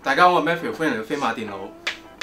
大家好，我係 Matthew， 歡迎嚟到飛馬電腦。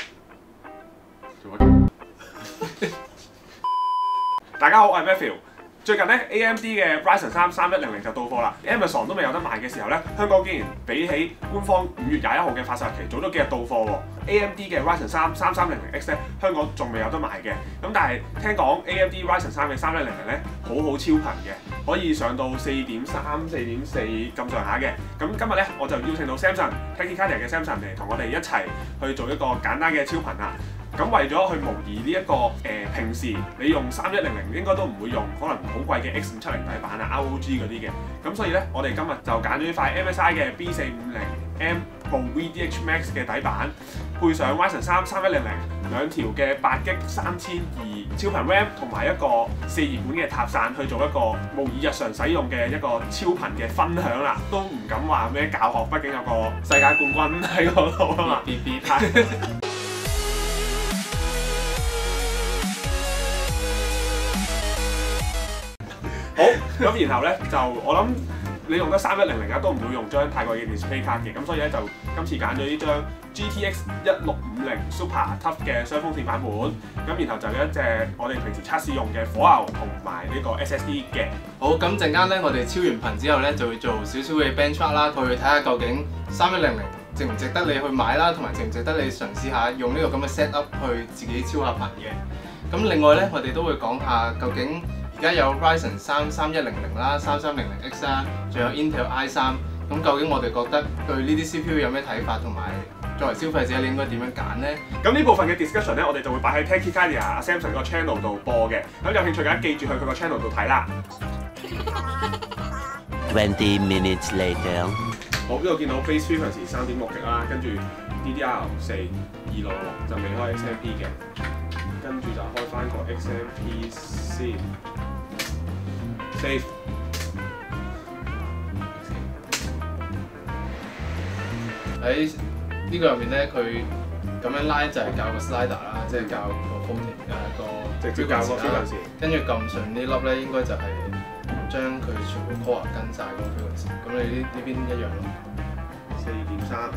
大家好，我係 Matthew。最近咧 AMD 嘅 Ryzen 3 3100就到貨啦 ，Amazon 都未有得賣嘅時候咧，香港竟然比起官方5月21號嘅發售日期早咗幾日到貨喎。AMD 嘅 Ryzen 3 3300X 咧，香港仲未有得賣嘅。咁但係聽講 AMD Ryzen 3嘅3100咧，好超頻嘅，可以上到4.3、4.4咁上下嘅。咁今日咧我就邀請到 Samson Tachycardia 嘅 Samson 嚟同我哋一齊去做一個簡單嘅超頻啦。咁為咗去模擬呢一個平時你用3100應該都唔會用可能好貴嘅 X570底板啊 ROG 嗰啲嘅，咁所以咧我哋今日就揀咗呢塊 MSI 嘅 B450M Pro VDH Max 嘅底板，配上 Ryzen 3 3100兩條嘅8GB 3200超頻 RAM 同埋一個4熱管嘅塔散去做一個模擬日常使用嘅一個超頻嘅分享啦，都唔敢話咩教學，畢竟有個世界冠軍喺嗰度啊嘛。好，咁然後咧就我諗你用得3100啊，都唔會用張太貴嘅 display 卡嘅，咁所以咧就今次揀咗呢張 GTX 1650 Super Tough 嘅雙風扇版本，咁然後就有一隻我哋平時測試用嘅火牛同埋呢個 SSD 嘅。 好，咁陣間咧我哋超完頻之後咧就會做少少嘅 benchmark 啦，去睇下究竟3100值唔值得你去買啦，同埋值唔值得你嘗試下用呢個咁嘅 set up 去自己超下頻嘅。咁另外咧我哋都會講下究竟而家有 Ryzen 3 3100啦、3300X 啦，仲有 Intel i3，咁究竟我哋覺得對呢啲 CPU 有咩睇法，同埋作為消費者你應該點樣揀呢？ 咁呢部分嘅 discussion 咧，我哋就會擺喺 Tachycardia 阿 Samson 個 channel 度播嘅，咁有興趣嘅記住去佢個 channel 度睇啦。 20 minutes later。 好，呢度見到 base frequency 3.6GHz 啦，跟住 DDR4 266就未開 XMP 嘅，跟住就開翻個 XMP 先 ，save。 喺呢個入面咧，佢咁樣拉就係教個 slider 啦，即係教個 voltage 個直接教個 frequency， 跟住撳上呢粒咧，應該就係將佢全部 core 跟晒嗰個 frequency。咁你呢邊一樣咯 ，4.3。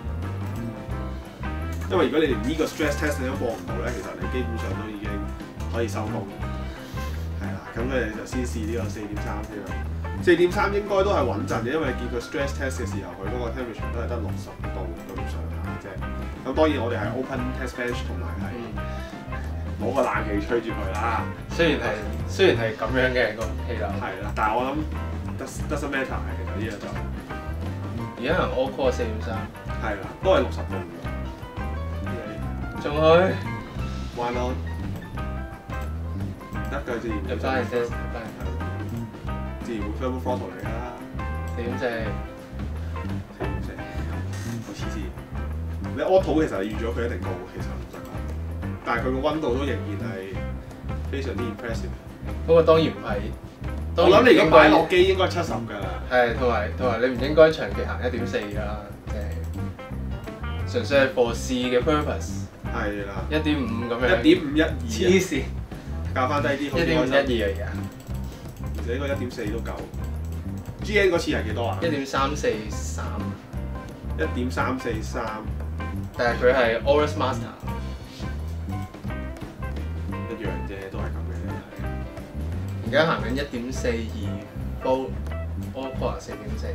因為如果你連呢個 stress test 你都過唔到咧，其實你基本上都已經可以收工。係啦，咁你就先試呢個4.3先啦。4.3應該都係穩陣嘅，因為見佢 stress test 嘅時候，佢嗰個 temperature 都係得60度咁上下啫。咁當然我哋係 open test bench 同埋係攞個冷氣吹住佢啦。 雖然係咁樣嘅個氣流。係啦，但係我諗 doesn't matter 嘅，其實呢個就而家係 all core 4.3。係啦，都係60度。 仲去玩咯，得㗎自然。 入翻嚟 test， 自然會 thermal throttle 嚟啦。 4.4， 好黐線。你 auto 其實預咗佢一定高，其實唔使講。但係佢個溫度都仍然係非常之 impressive。 不過當然唔係。 我諗你而家擺落機應該70㗎啦。 係，同埋你唔應該長期行1.4㗎啦，即係純粹係 for 試嘅 purpose。 係啦 ，1.5咁樣。 1.5、1.2。 黐線。 校翻低啲，好似 1.5、1.2而家。 其實應該1.4都夠。GN 嗰次係幾多啊 ？1.343。 1.343。 但係佢係 Aorus Master。 一樣啫，都係咁嘅啫。 而家行緊1.42煲 All Core 4.4。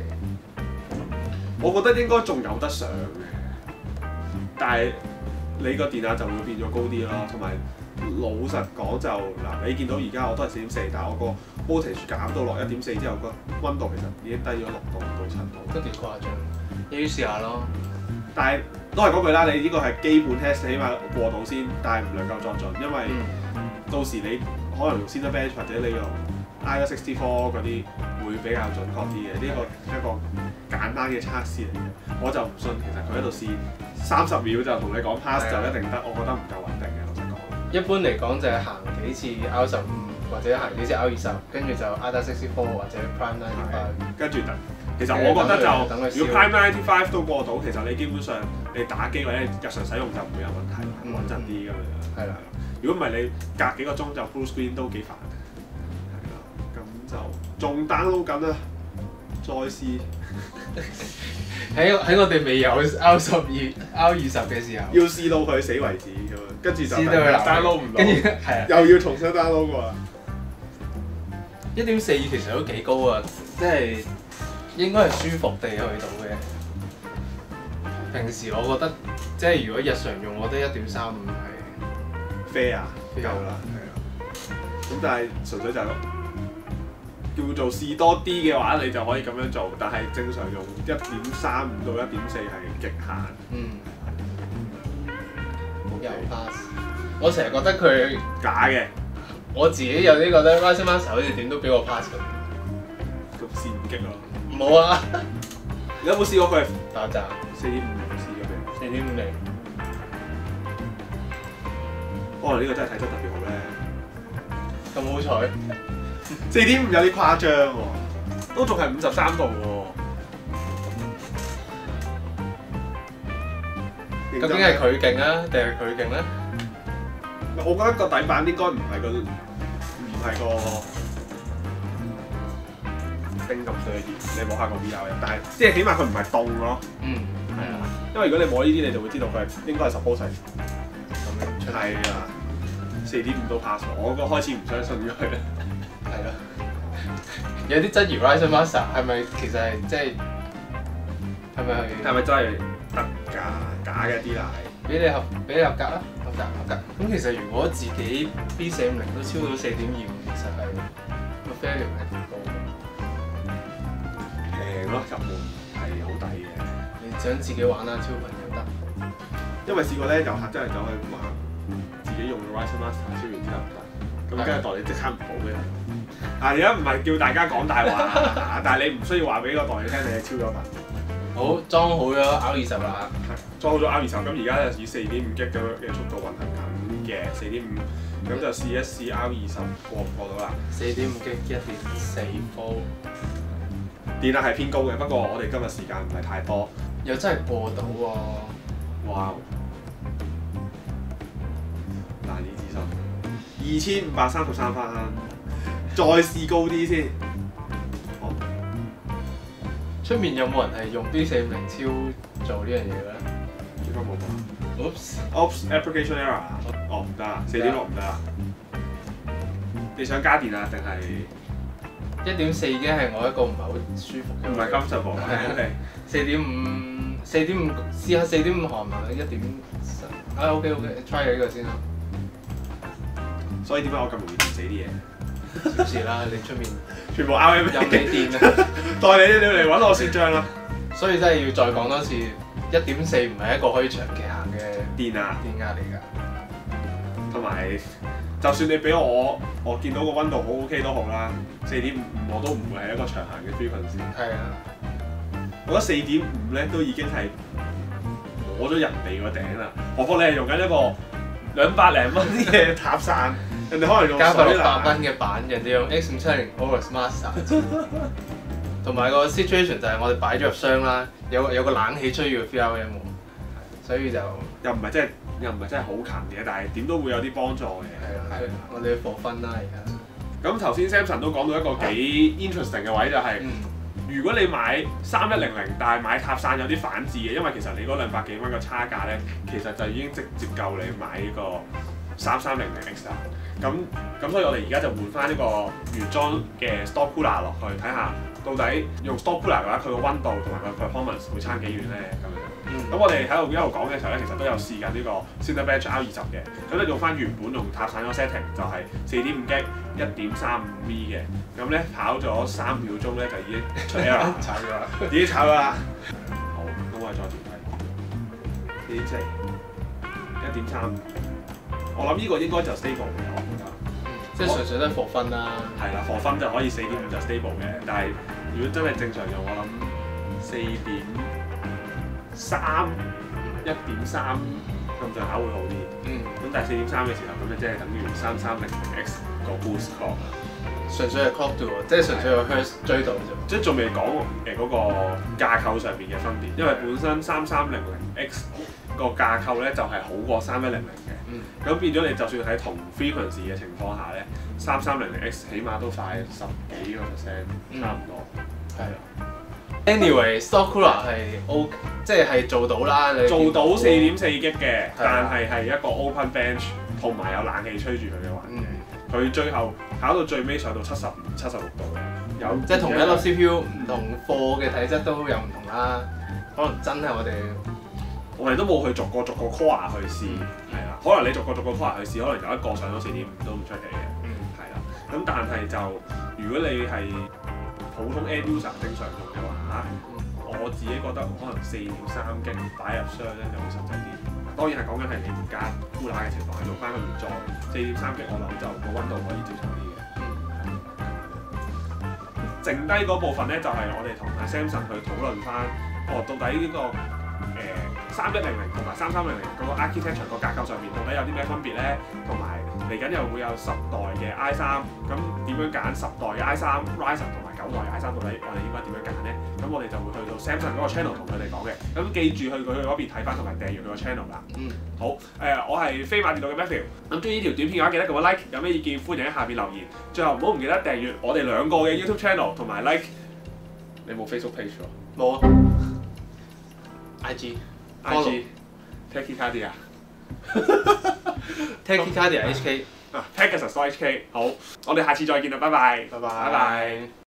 我覺得應該仲有得上嘅，但係你個電壓就會變咗高啲咯，同埋老實講就嗱，你見到而家我都係4.4，但係我個 voltage 減到落1.4之後，個溫度其實已經低咗6度到7度。 都幾誇張，要試下咯。但係都係嗰句啦，你呢個係基本 test，起碼過到先，但係唔能夠作準，因為到時你可能用 Cinebench 或者你用 AIDA64 嗰啲會比較準確啲嘅。呢個一個簡單嘅測試嚟嘅，我就唔信其實佢喺度試30秒就同你講 pass 就一定得，我覺得唔夠穩定嘅，老實講。 一般嚟講就係行幾次 R15或者行幾次 R20，跟住就 AIDA64 或者 Prime 95， 跟住其實我覺得就如果 Prime 95都過到，其實你基本上你打機或者日常使用就唔會有問題，穩陣啲咁樣。係啦，如果唔係你隔幾個鐘就 full screen 都幾煩。係啦，咁就仲 download 緊啦，再試。 喺我哋未有 R12 嘅時候， 要試到佢死為止咁樣，跟住就試到佢 download 唔到， 跟住係啊， 又要重新 download 過啦。 1.4其實都幾高啊，即係應該係舒服地去到嘅。平時我覺得即係如果日常用，我覺得1.35係 fair 啊， 夠啦， 係啊。咁但係純粹就係叫做試多啲嘅話，你就可以咁樣做。但係正常用1.35到1.4係極限。 嗯，有 pass。我成日覺得佢假嘅， 我自己有啲覺得 Rising Master 好似點都俾我 pass 咁。 咁先唔激咯。 冇啊， 你有冇試過佢係打雜 4.5試咗未？ 4.5零。 可能呢個真係睇得特別好咧。 咁好彩 4.5有啲誇張喎，都仲係53度喎。 究竟係佢勁啊，定係佢勁咧？ 我覺得個底板應該唔係個冰咁衰熱，你摸下個 VR 但係即係起碼佢唔係凍咯。 嗯， 係啊，因為如果你摸呢啲，你就會知道佢係應該係 suppose 係咁樣出嚟。 係啊，4.5都 pass 我開始唔相信咗佢啦。 係咯，有啲質疑 Rising Master 係咪其實係即係係咪真係得㗎？假嘅啲啦係。 俾你合格啦，合格。咁其實如果自己 B450都超到4.25，其實係個 value 係幾高嘅。 平咯，入門係好抵嘅。 你想自己玩下超頻又得， 因為試過咧，遊客真係走去玩自己用 Rising Master 超完之後唔得，咁跟住代理即刻唔好嘅。而家唔係叫大家講大話，但係你唔需要話俾個代理聽你係超咗頻。 好裝好咗 R20啦， 裝好咗 R20，咁而家就以4.5 G 嘅速度運行緊嘅4.5，咁就試一試 R20過唔過到啦。 4.5 G 1.4 V， 電壓係偏高嘅，不過我哋今日時間唔係太多。 又真係過到喎！ 哇！難以置信，2533分，再試高啲先。 出面有冇人係用 B450超做呢樣嘢嘅咧？ 應該冇吧 Oops， application error， 哦唔得啦，4.6唔得啦。你想加電啊？定係 1.4已經係我一個唔係好舒服嘅。 唔係 comfortable 啊 4.5試下4.5韓文1.3啊 OK，try 下呢個先啦。 所以點解我咁容易電死啲嘢？ 小事啦，你出面全部 RMA 任你電啊！ 代理你嚟揾我算帳啦。 所以真係要再講多次，1.4唔係一個可以長期行嘅電壓嚟㗎。 同埋，就算你俾我見到個溫度好 OK 都好啦，4.5我都唔會係一個長行嘅 frequency。 係啊， 我覺得4.5咧都已經係摸咗人哋個頂啦，何況你係用緊一個200零蚊嘅塔傘，人哋可能用加塊水 600蚊嘅板，人哋用 X570 Aorus Master， 同埋個 situation 就係我哋擺咗入箱啦，有個冷氣吹住個 VRM 喎，所以就又唔係真係好近嘅，但係點都會有啲幫助嘅。 係啊，我哋要火分啦而家。 咁頭先 Samson 都講到一個幾 interesting 嘅位就係、如果你買3100，但係買塔傘有啲反智嘅，因為其實你嗰200幾蚊嘅差價咧，其實就已經直接夠你買呢個3300X 啦。咁所以我哋而家就換翻呢個原裝嘅 Store Cooler 落去，睇下到底用 Store Cooler 嘅話，佢個溫度同埋個 performance 會差幾遠咧咁樣。咁我哋喺度一路講嘅時候咧，其實都有試緊呢個 Cinebench R20嘅，咁咧用翻原本用塔傘嗰 setting 就係4.5 G 1.35V 嘅，咁咧跑咗3秒鐘咧就已經出 error 炒咗啦， 已經炒咗啦。好，咁我哋再調睇4.4 1.35，我諗呢個應該就 stable 嘅，我覺得。 即係純粹都係火分啦。 係啦，火分就可以4.5就 stable 嘅，但係如果真係正常用，我諗4.3 1.3咁上下會好啲。咁但係4.3嘅時候，咁就即係等於3300X 個 boost clock 啦。 純粹係 clock 啫喎，即係純粹個 hertz 追到啫。 即係仲未講嗰個架構上面嘅分別，因為本身3300X 個架構咧就係好過3100嘅。咁變咗你就算喺同 frequency 嘅情況下咧，3300X 起碼都快10幾個%，差唔多。 係啊。 Anyway，Stock Cooler 係 O， 即係做到啦。你做到4.4G 嘅， 係啊但係一個 open bench，同埋有冷氣吹住佢嘅環境。佢最後考到最尾上到75、76度嘅，有即係同一粒 CPU 唔同貨嘅體質都有唔同啦。可能真係我哋都冇去逐個 core 去試，係啦。可能你逐個 core 去試，可能有一個上到4.5都唔出奇嘅，係啦。咁但係就如果你係普通 end user 正常用嘅話，我自己覺得可能4.3G擺入箱咧就會實際啲。當然係講緊係你唔加酷拿嘅情況，係用翻個原裝4.3G，我諗就個溫度可以接受啲嘅。剩低嗰部分咧就係我哋同阿 Samson 去討論翻，到底呢個3100同埋3300嗰個 architecture 個架構上面到底有啲咩分別咧？同埋嚟緊又會有10代嘅 i3，咁點樣揀10代嘅 i3 Ryzen 同埋9代嘅 i3，到底我哋應該點樣揀咧？咁我哋就會去到 Samson 嗰個 channel 同佢哋講嘅。咁記住去佢嗰邊睇翻同埋訂閱佢個 channel 啦。好，我係飛馬電腦嘅 Matthew。咁中意呢條短片嘅話，記得撳個 like。有咩意見歡迎喺下邊留言。最後唔好唔記得訂閱我哋兩個嘅 YouTube channel 同埋 like。你冇 Facebook page 喎？ 冇啊。IG Tachycardia Tachycardia HK Pegasus HK。好，我哋下次再見啦，拜拜。 拜拜。